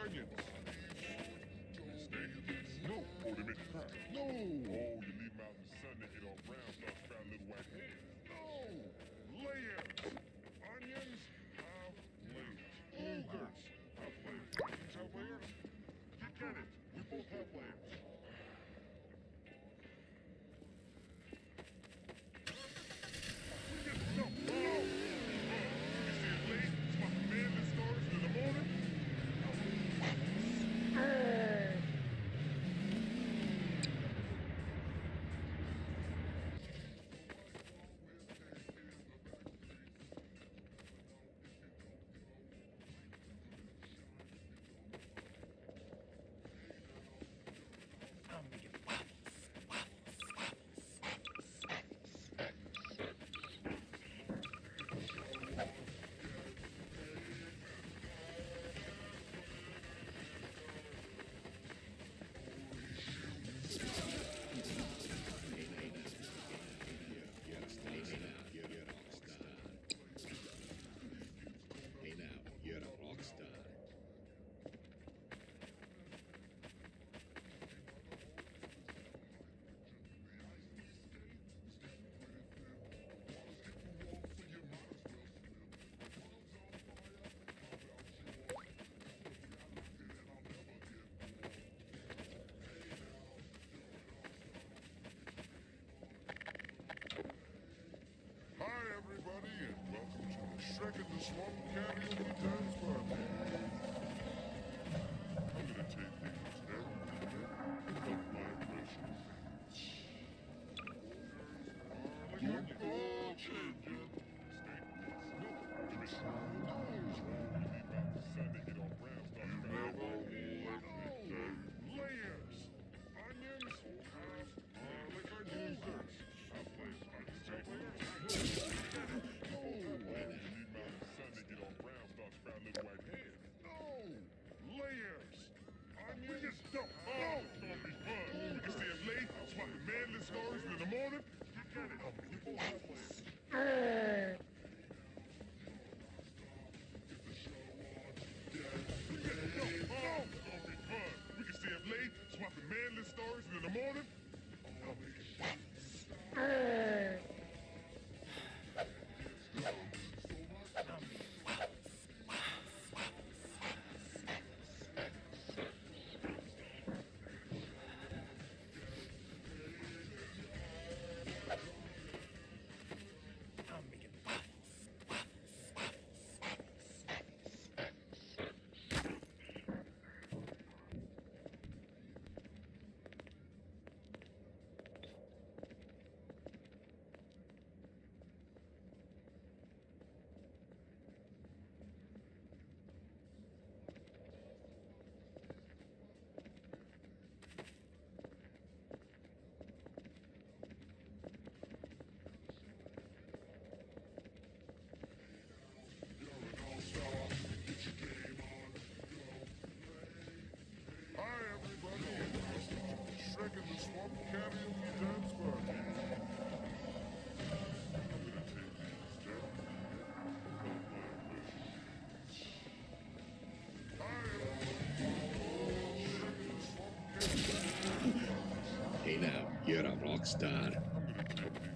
onions. No, put them in the pot. No. Oh, you leave them out in the sun, they get all brown, start sprouting little white heads. No. Layers. Onions have layers. Ogres have layers. Onions have layers. You get it. We both have layers. We get no. Oh. You see it late? It's my manly stars in the morning. I'm making Hey now, you're a rock star. Hi, everybody, and welcome to the Shrek in the Swamp Karaoke Dance Party. I'm gonna take these every of my precious like a changing statements. No, there is no. Oh, you leave out the sun, they get all brown, start sprouting. Layers. Onions have like onions. Have layers. Onions have layers. No. You leave them out in the sun, they get all brown, start sprouting little white heads. No. Layers. Onions. We just don't. Oh, it's gonna be fun. We can stay up late, swapping manly stories in the morning. You get it. We both have layers. Oh, it's gonna be fun. We can stay up late, swapping manly stories in the morning. I'll make it pop. I'm making Hi, everybody, and welcome to the Shrek in the Swamp Karaoke Dance Party. I'm gonna take these down. Hi, everybody. Shrek in the Swamp Karaoke. Hey now, you're a rock star. I'm gonna take these